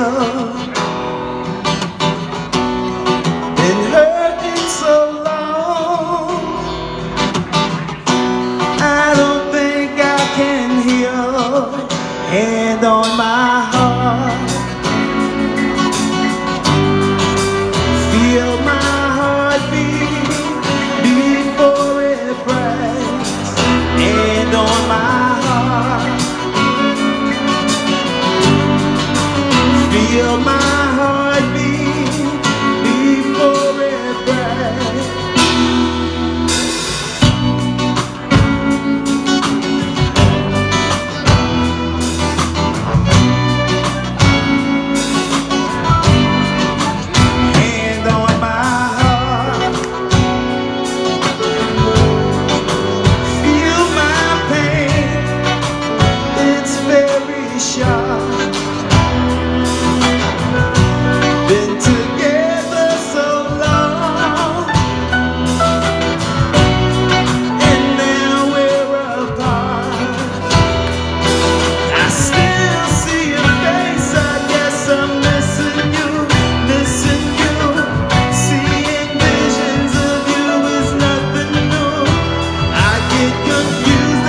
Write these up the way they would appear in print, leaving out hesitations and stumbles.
Been hurting so long, I don't think I can heal. Hand on my heart, feel my heartbeat before it breaks. Hand on my heart, feel my heartbeat before it breaks. Hand on my heart, feel my pain, it's very sharp. Been together so long, and now we're apart. I still see your face, I guess I'm missing you, missing you. Seeing visions of you is nothing new. I get confused,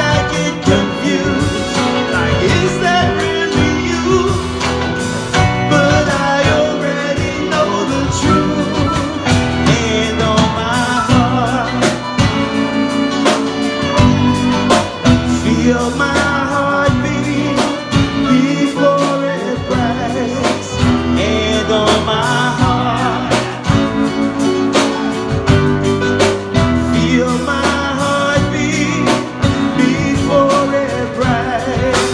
like is that really you? But I already know the truth. Hand on my heart, feel my heartbeat before it breaks. Hand on my heart, feel my heartbeat before it breaks.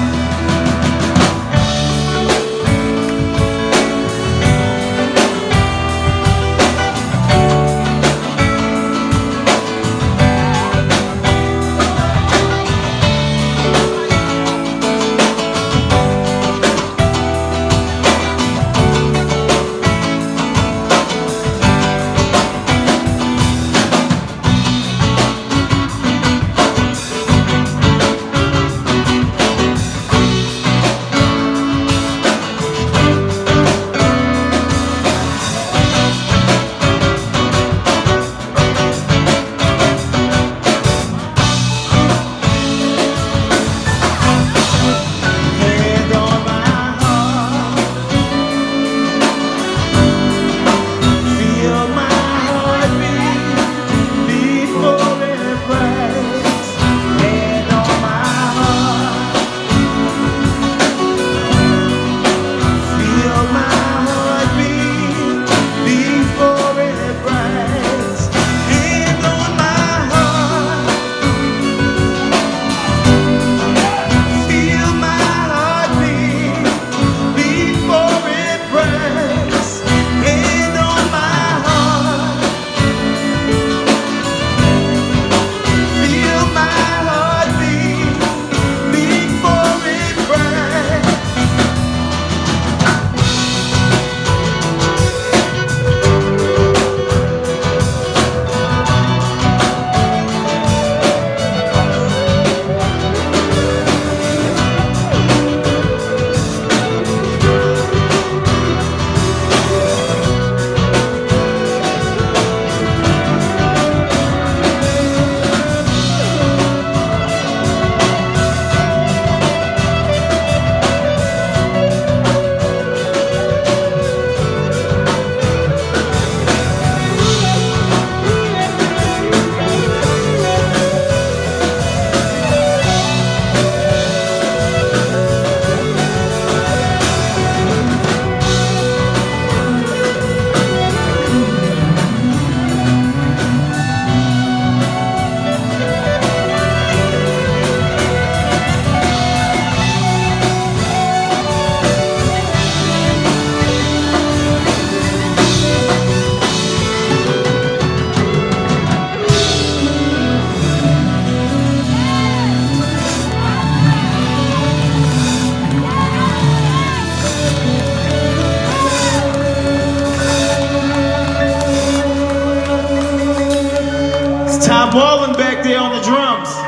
Hand on my heart, feel my heartbeat before it breaks. Hand on my heart, feel my heartbeat before it breaks. Hand on my heart, feel my heartbeat before it breaks. Hand on my heart, feel my heartbeat before it breaks. Tom Wallen back there on the drums.